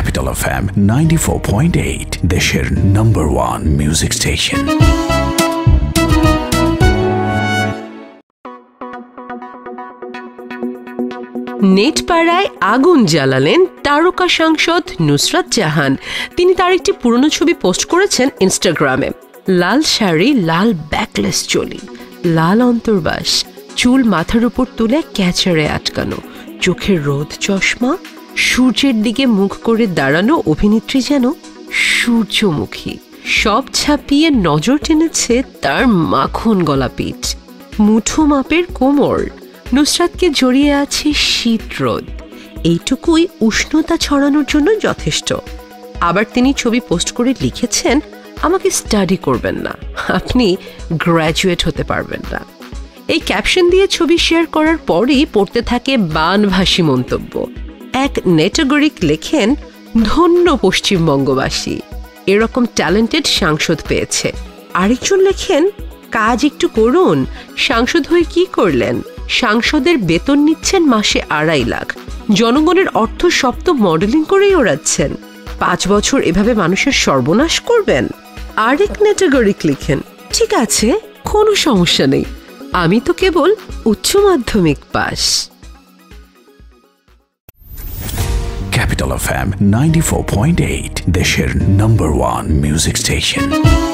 Capital FM 94.8 দেশের number 1 music station. নেটপাড়ায় আগুন জ্বালালেন তারকা সাংসদ নুসরাত জাহান। তিনি তার একটি পুরনো ছবি পোস্ট করেছেন ইনস্টাগ্রামে। লাল শাড়ি, লাল ব্যাকলেস চলি, লাল অন্তর্বাস, চুল মাথার উপর তুলে ক্যাচারে আটকানো, চোখের রোদ চশমা, সূর্যের দিকে মুখ করে দাঁড়ানো অভিনেত্রী যেন সূর্যমুখী। সব ছাপিয়ে নজর টেনেছে তার মাখন গলা পিঠ, মুঠো মাপের কোমর। নুসরাতকে জড়িয়ে আছে শীত রোদ, এইটুকুই উষ্ণতা ছড়ানোর জন্য যথেষ্ট। আবার তিনি ছবি পোস্ট করে লিখেছেন, আমাকে স্টাডি করবেন না, আপনি গ্র্যাজুয়েট হতে পারবেন না। এই ক্যাপশন দিয়ে ছবি শেয়ার করার পরই পড়তে থাকে বানভাসী মন্তব্য। এক নেটাগরিক লেখেন, ধন্য পশ্চিমবঙ্গবাসী, এরকম ট্যালেন্টেড সাংসদ পেয়েছে। আরেকজন লেখেন, কাজ একটু করুন, সাংসদ হয়ে কি করলেন? সাংসদের বেতন নিচ্ছেন মাসে 2.5 লাখ, জনগণের অর্থ সব তো মডেলিং করেই ওড়াচ্ছেন। 5 বছর এভাবে মানুষের সর্বনাশ করবেন? আরেক নেটাগরিক লিখেন, ঠিক আছে, কোনো সমস্যা নেই, আমি তো কেবল উচ্চ মাধ্যমিক পাস। Capital FM 94.8 দেশের নাম্বার 1 মিউজিক স্টেশন।